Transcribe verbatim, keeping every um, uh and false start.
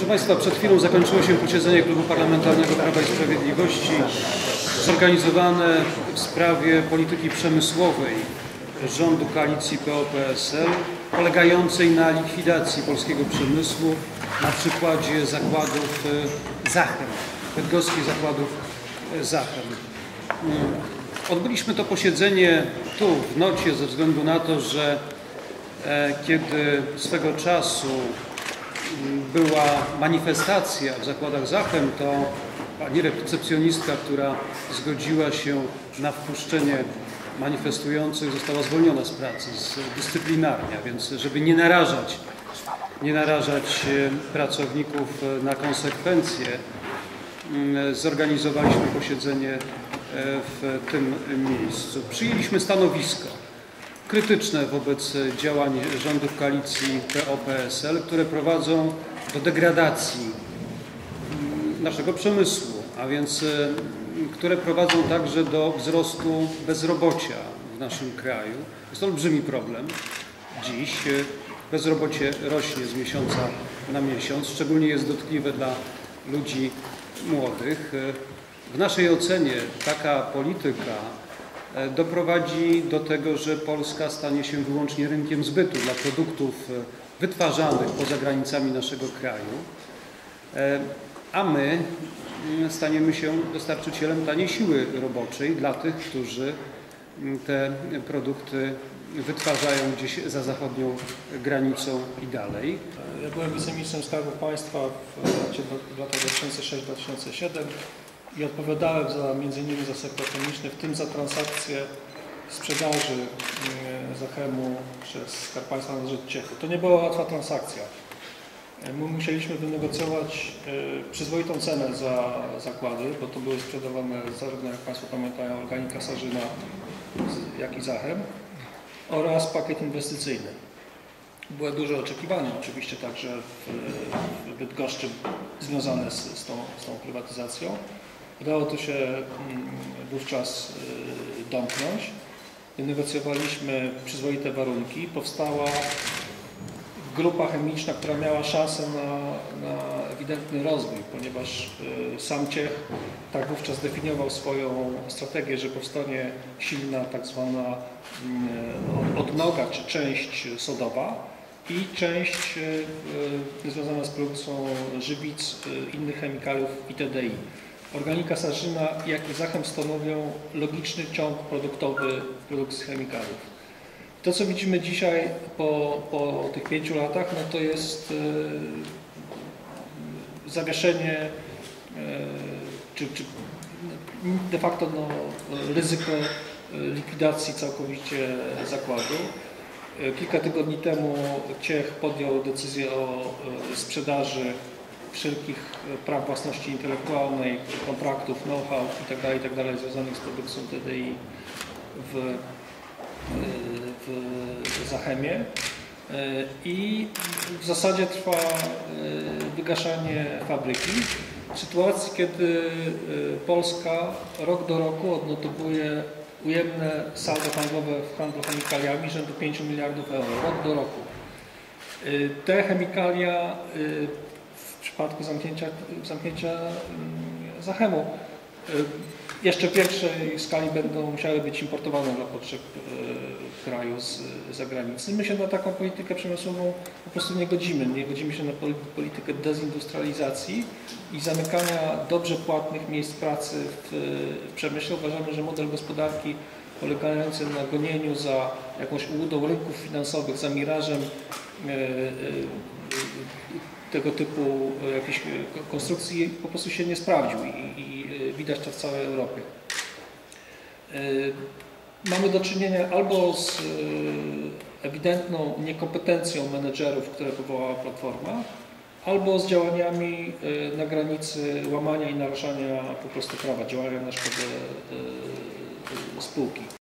Proszę Państwa, przed chwilą zakończyło się posiedzenie Klubu Parlamentarnego Prawa i Sprawiedliwości zorganizowane w sprawie polityki przemysłowej rządu koalicji P O P S L polegającej na likwidacji polskiego przemysłu na przykładzie zakładów Zachem, bydgoskich zakładów Zachem. Odbyliśmy to posiedzenie tu w nocie ze względu na to, że kiedy swego czasu była manifestacja w zakładach Zachem, to pani recepcjonistka, która zgodziła się na wpuszczenie manifestujących, została zwolniona z pracy, z dyscyplinarnie, więc żeby nie narażać, nie narażać pracowników na konsekwencje, zorganizowaliśmy posiedzenie w tym miejscu. Przyjęliśmy stanowisko krytyczne wobec działań rządów koalicji P O P S L, które prowadzą do degradacji naszego przemysłu, a więc które prowadzą także do wzrostu bezrobocia w naszym kraju. Jest to olbrzymi problem. Dziś bezrobocie rośnie z miesiąca na miesiąc, szczególnie jest dotkliwe dla ludzi młodych. W naszej ocenie taka polityka doprowadzi do tego, że Polska stanie się wyłącznie rynkiem zbytu dla produktów wytwarzanych poza granicami naszego kraju, a my staniemy się dostarczycielem taniej siły roboczej dla tych, którzy te produkty wytwarzają gdzieś za zachodnią granicą i dalej. Ja byłem wiceministrem Skarbu Państwa w latach dwa tysiące szóstym do dwa tysiące siódmego i odpowiadałem za, między innymi za sektor chemiczny, w tym za transakcje sprzedaży Zachemu przez Skarb Państwa na rzecz Ciechu. To nie była łatwa transakcja. My musieliśmy wynegocjować przyzwoitą cenę za zakłady, bo to były sprzedawane zarówno, jak Państwo pamiętają, Organika Sarzyna, jak i Zachem, oraz pakiet inwestycyjny. Były duże oczekiwania oczywiście także w Bydgoszczy związane z, z, tą, z tą prywatyzacją. Udało to się wówczas domknąć. Wynegocjowaliśmy przyzwoite warunki. Powstała grupa chemiczna, która miała szansę na, na ewidentny rozwój, ponieważ sam Ciech tak wówczas definiował swoją strategię, że powstanie silna tak zwana odnoga czy część sodowa i część związana z produkcją żywic, innych chemikaliów itd. Organika Sarzyna, jak i Zachem stanowią logiczny ciąg produktowy produkcji chemikaliów. To, co widzimy dzisiaj po, po tych pięciu latach, no to jest e, zawieszenie, e, czy, czy de facto no, ryzyko likwidacji całkowicie zakładu. Kilka tygodni temu Ciech podjął decyzję o sprzedaży wszelkich praw własności intelektualnej, kontraktów, know-how itd., itd. związanych z produkcją T D I w, w Zachemie i w zasadzie trwa wygaszanie fabryki. W sytuacji, kiedy Polska rok do roku odnotowuje ujemne saldo handlowe w handlu chemikaliami rzędu pięciu miliardów euro, rok do roku. Te chemikalia w przypadku zamknięcia, zamknięcia Zachemu jeszcze w pierwszej skali będą musiały być importowane dla potrzeb kraju z zagranicy. My się na taką politykę przemysłową po prostu nie godzimy. Nie godzimy się na politykę dezindustrializacji i zamykania dobrze płatnych miejsc pracy w przemyśle. Uważamy, że model gospodarki polegający na gonieniu za jakąś ułudą rynków finansowych, za mirażem tego typu jakichś konstrukcji po prostu się nie sprawdził i, i widać to w całej Europie. Mamy do czynienia albo z ewidentną niekompetencją menedżerów, które powołała Platforma, albo z działaniami na granicy łamania i naruszania po prostu prawa, działania na szkodę spółki.